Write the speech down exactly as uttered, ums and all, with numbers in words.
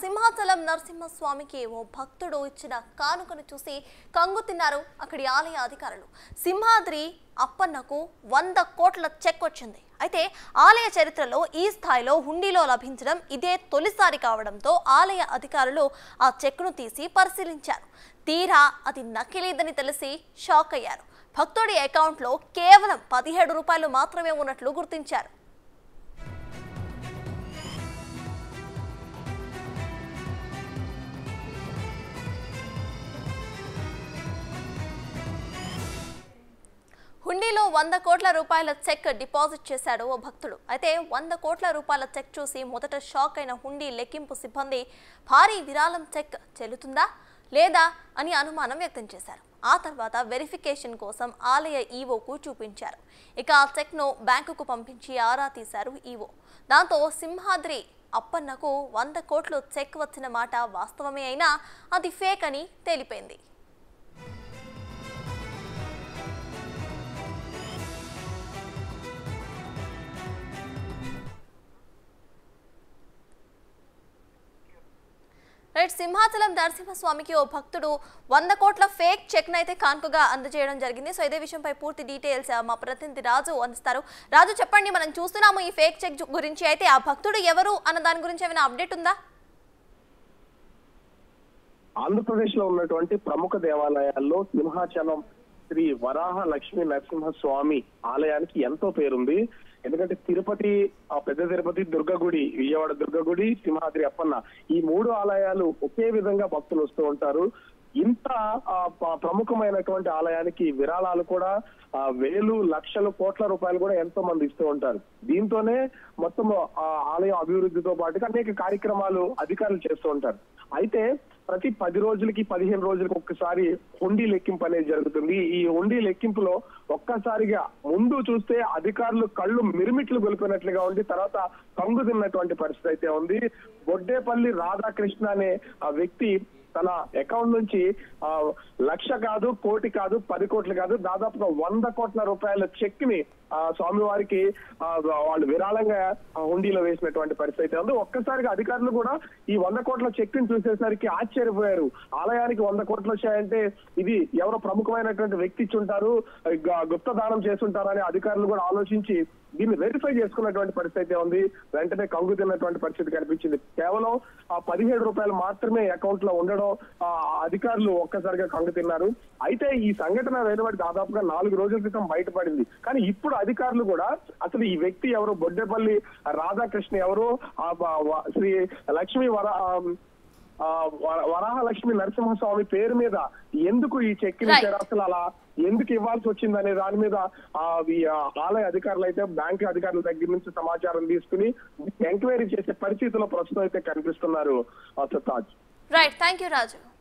సింహాచలం నరసింహస్వామికి ఓ భక్తుడు ఇచ్చిన కానుకను చూసి కంగు తిన్నారు అక్కడి ఆలయ అధికారులు. సింహాద్రి అప్పన్నకు వంద కోట్ల చెక్ వచ్చింది. అయితే ఆలయ చరిత్రలో ఈ స్థాయిలో హుండీలో లభించడం ఇదే తొలిసారి కావడంతో ఆలయ అధికారులు ఆ చెక్ను తీసి పరిశీలించారు. తీరా అది నకిలీదని తెలిసి షాక్ అయ్యారు. భక్తుడి అకౌంట్లో కేవలం పదిహేడు రూపాయలు మాత్రమే ఉన్నట్లు గుర్తించారు. హుండీలో వంద కోట్ల రూపాయల చెక్ డిపాజిట్ చేశాడు ఓ భక్తుడు. అయితే వంద కోట్ల రూపాయల చెక్ చూసి మొదట షాక్ అయిన హుండీ లెక్కింపు సిబ్బంది భారీ విరాళం చెక్ చెల్లుతుందా లేదా అని అనుమానం వ్యక్తం చేశారు. ఆ తర్వాత వెరిఫికేషన్ కోసం ఆలయ ఈవోకు చూపించారు. ఇక ఆ చెక్ను బ్యాంకుకు పంపించి ఆరా తీశారు ఈవో. దాంతో సింహాద్రి అప్పన్నకు వంద కోట్లు చెక్ వచ్చిన మాట వాస్తవమే అయినా అది ఫేక్ అని తేలిపోయింది. రైట్ సింహాచలం నరసింహస్వామికి ఓ భక్తుడు వంద కోట్ల ఫేక్ చెక్ నైతే కానుకగా అందజేయడం జరిగింది. సో ఇదే విషయంపై పూర్తి డీటెయిల్స్ మా ప్రతినిధి రాజు అందిస్తారు. రాజు చెప్పండి, మనం చూస్తున్నాము ఈ ఫేక్ చెక్ గురించి. అయితే ఆ భక్తుడు ఎవరు అన్న దాని గురించి ఏమైనా అప్డేట్ ఉందా? ఆంధ్రప్రదేశ్ లో ఉన్నటువంటి ప్రముఖ దేవాలయాల్లో సింహాచలం శ్రీ వరాహ లక్ష్మీ నరసింహస్వామి ఆలయానికి ఎంతో పేరుంది. ఎందుకంటే తిరుపతి, ఆ పెద్ద తిరుపతి దుర్గగుడి, విజయవాడ దుర్గగుడి, సింహాద్రి అప్పన్న, ఈ మూడు ఆలయాలు ఒకే విధంగా భక్తులు వస్తూ ఉంటారు. ఇంత ప్రముఖమైనటువంటి ఆలయానికి విరాళాలు కూడా వేలు లక్షలు కోట్ల రూపాయలు కూడా ఎంతో మంది ఇస్తూ ఉంటారు. దీంతోనే మొత్తం ఆలయం అభివృద్ధితో పాటుగా అనేక కార్యక్రమాలు అధికారులు చేస్తూ ఉంటారు. అయితే ప్రతి పది రోజులకి పదిహేను రోజులకి ఒక్కసారి హుండీ లెక్కింపు అనేది జరుగుతుంది. ఈ హుండీ లెక్కింపులో ఒక్కసారిగా ముందు చూస్తే అధికారులు కళ్ళు మిరుమిట్లు గొలిపినట్లుగా ఉంది, తర్వాత కంగు తిన్నటువంటి పరిస్థితి అయితే ఉంది. బొడ్డేపల్లి రాధాకృష్ణ అనే ఆ వ్యక్తి తన అకౌంట్ నుంచి ఆ లక్ష కాదు, కోటి కాదు, పది కోట్లు కాదు, దాదాపుగా వంద కోట్ల రూపాయల చెక్ ని ఆ స్వామివారికి ఆ వాళ్ళు విరాళంగా హుండీలో వేసినటువంటి పరిస్థితి ఉంది. ఒక్కసారిగా అధికారులు కూడా ఈ వంద కోట్ల చెక్ ని చూసేసరికి ఆశ్చర్యపోయారు. ఆలయానికి వంద కోట్లు వచ్చాయంటే ఇది ఎవరో ప్రముఖమైనటువంటి వ్యక్తి ఇచ్చి ఉంటారు, గుప్త దానం చేస్తుంటారని అధికారులు కూడా ఆలోచించి దీన్ని వెరిఫై చేసుకున్నటువంటి పరిస్థితి ఉంది. వెంటనే కంగు తిన్నటువంటి పరిస్థితి కనిపించింది. కేవలం ఆ పదిహేడు రూపాయలు మాత్రమే అకౌంట్ లో ఉండడం ఆ అధికారులు ఒక్కసారిగా కంగు తిన్నారు. అయితే ఈ సంఘటన వెలువడి దాదాపుగా నాలుగు రోజుల క్రితం బయటపడింది. కానీ ఇప్పుడు అధికారులు కూడా అసలు ఈ వ్యక్తి ఎవరు, బొడ్డేపల్లి రాధాకృష్ణ ఎవరు, శ్రీ లక్ష్మీ వర వరాహ లక్ష్మీ నరసింహస్వామి పేరు మీద ఎందుకు ఈ చెక్ ఇచ్చారు, అసలు అలా ఎందుకు ఇవ్వాల్సి వచ్చింది అనే దాని మీద ఆ ఆలయ అధికారులు అయితే బ్యాంకు అధికారుల దగ్గర నుంచి సమాచారం తీసుకుని ఎంక్వైరీ చేసే పరిస్థితిలో ప్రస్తుతం అయితే కనిపిస్తున్నారు. Right, thank you Raju.